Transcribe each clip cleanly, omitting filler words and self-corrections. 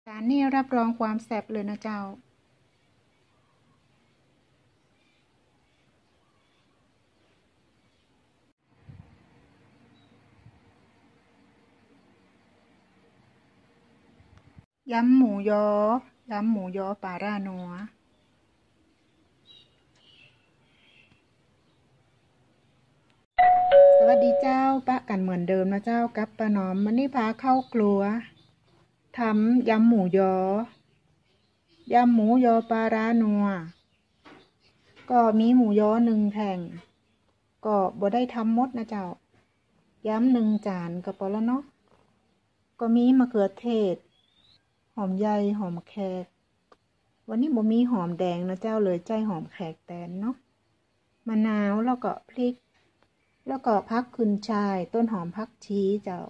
จานนี้รับรองความแซ่บเลยนะเจ้ายำหมูยอยำหมูยอปลาร่านัวสวัสดีเจ้าปะกันเหมือนเดิมนะเจ้ากับป้าหนอมวันนี้พาเข้าครัวทำยำหมูยอยำหมูยอปลาร่านัวก็มีหมูยอ1 แผ่นก็บ่ได้ทำหมดนะเจ้ายำ1 จานก็พอแล้วเนาะก็มีมะเขือเทศหอมใหญ่หอมแขกวันนี้บ่มีหอมแดงนะเจ้าเลยใจหอมแขกแทนเนาะมะนาวแล้วก็พริกแล้วก็ผักขึ้นช่ายต้นหอมผักชีเจ้า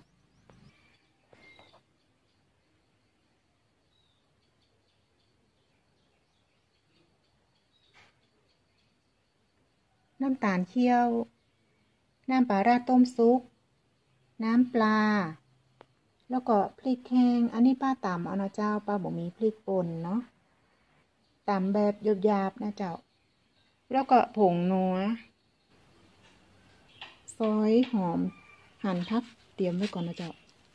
น้ำตาลเคี่ยวน้ำปลาร้าต้มซุปน้ำปลาแล้วก็พริกแห้งอันนี้ป้าตำเอานะเจ้าป้าบอกมีพริกป่นเนาะตำแบบหยาบๆนะเจ้าแล้วก็ผงนัวซอยหอมหั่นผักเตรียมไว้ก่อนนะเจ้า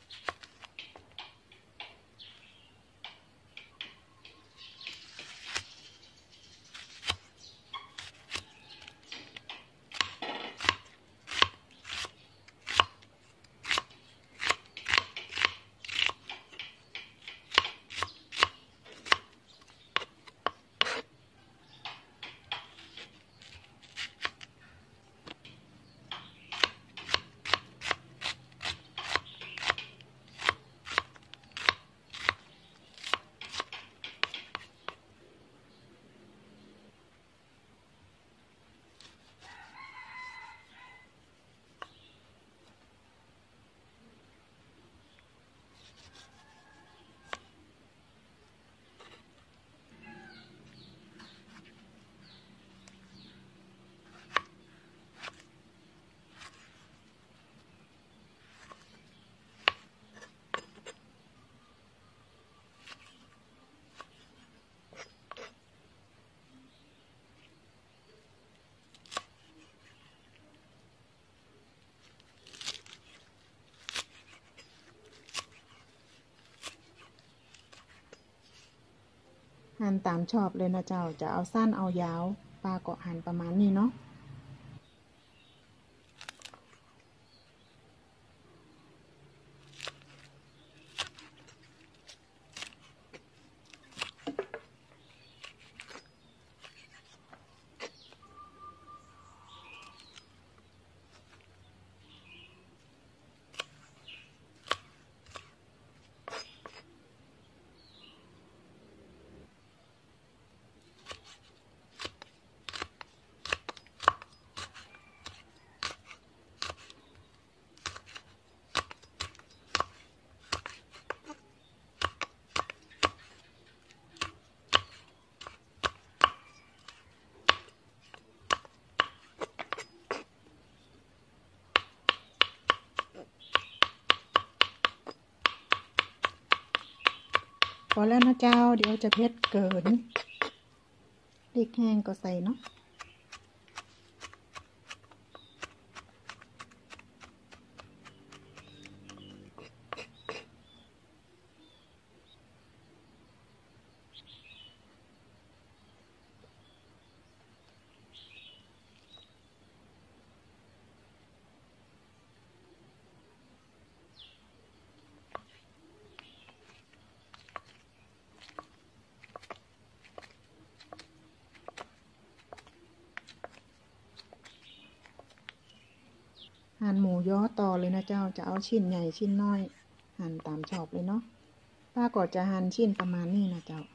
หั่นตามชอบเลยนะเจ้าจะเอาสั้นเอายาวปลาก็หั่นประมาณนี้เนาะพอแล้วนะเจ้าเดี๋ยวจะเผ็ดเกินพริกแห้งก็ใส่เนาะหั่นหมูย้อต่อเลยนะเจ้าจะเอาชิ้นใหญ่ชิ้นน้อยหั่นตามชอบเลยเนาะป้าก็จะหั่นชิ้นประมาณนี้นะเจ้า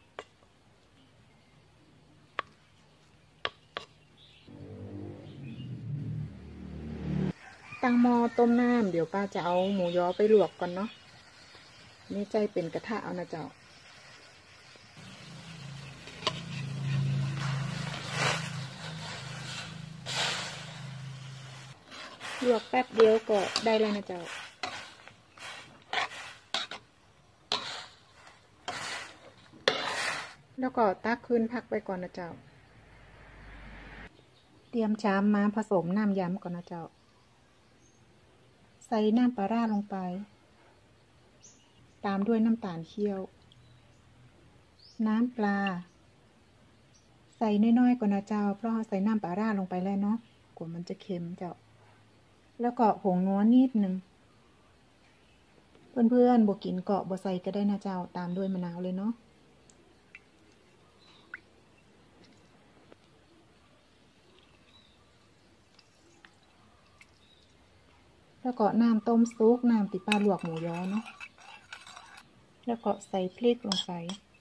ตั้งหม้อต้มน้ำเดี๋ยวป้าจะเอาหมูย้อไปลวกก่อนเนาะนี่ใจเป็นกระทะเอานะเจ้าลวกแป๊บเดียวก็ได้แล้วนะเจ้าแล้วก็ตักขึ้นพักไปก่อนนะเจ้าเตรียมชามมาผสมน้ำยำก่อนนะเจ้าใส่น้ำปลาร้าลงไปตามด้วยน้ำตาลเคี่ยวน้ำปลาใส่น้อยๆก่อนนะเจ้าเพราะใส่น้ำปลาร้าลงไปแล้วเนาะกว่ามันจะเค็มเจ้าแล้วก็ผงนัวนิดนึงเพื่อนๆบ่กินเกาะบ่ใส่ก็ได้นะเจ้าตามด้วยมะนาวเลยเนาะแล้วก็น้ำต้มซุกน้ำติปลาลวกหมูยอเนาะแล้วก็ใส่พริกลงไป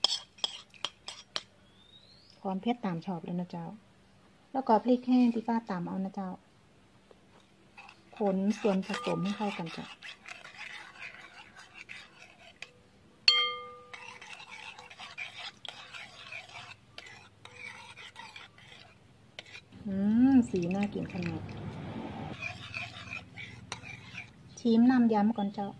ความเผ็ดตามชอบเลยนะเจ้าแล้วก็พริกแห้งที่ป้าตำเอานะเจ้าคนส่วนผสมให้เข้ากันจ้ะสีน่ากินขนาดชิมน้ำยำก่อนเจ้า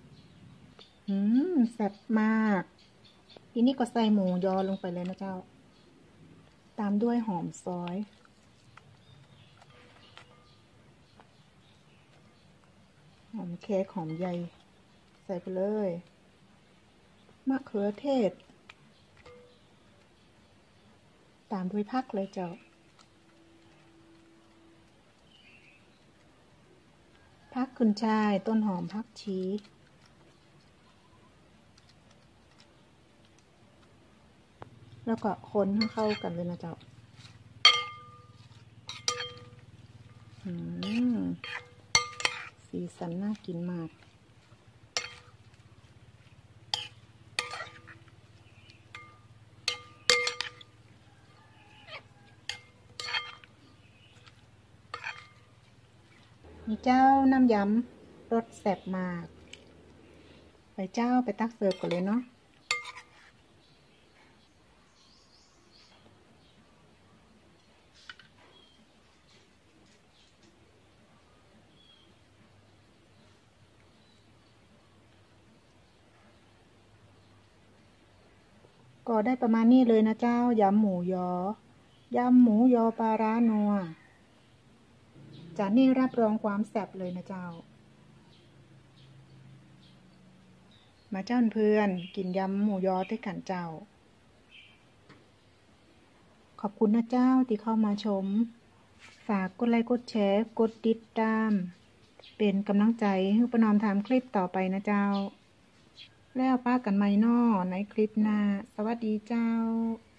แซ่บมากทีนี้ก็ใส่หมูยอลงไปเลยนะเจ้าตามด้วยหอมซอยหอมแขกหอมใหญ่ใส่ไปเลยมะเขือเทศตามด้วยผักเลยเจ้าผักขึ้นช่ายต้นหอมผักชีแล้วก็คนให้เข้ากันเลยนะเจ้าสีสันน่ากินมากนี่เจ้าน้ำยำรสแซ่บมากไปเจ้าไปตักเสิร์ฟก่อนเลยเนาะก็ได้ประมาณนี้เลยนะเจ้ายำหมูยอยำหมูยอปลาร้านัวจานนี้รับรองความแซ่บเลยนะเจ้ามาเจ้าเพื่อนกินยำหมูยอด้วยกันเจ้าขอบคุณนะเจ้าที่เข้ามาชมฝากกดไลค์กดแชร์กดติดตามเป็นกำลังใจให้ประนอมทำคลิปต่อไปนะเจ้าแล้วป้ากันใหม่นอในคลิปหน้าสวัสดีเจ้า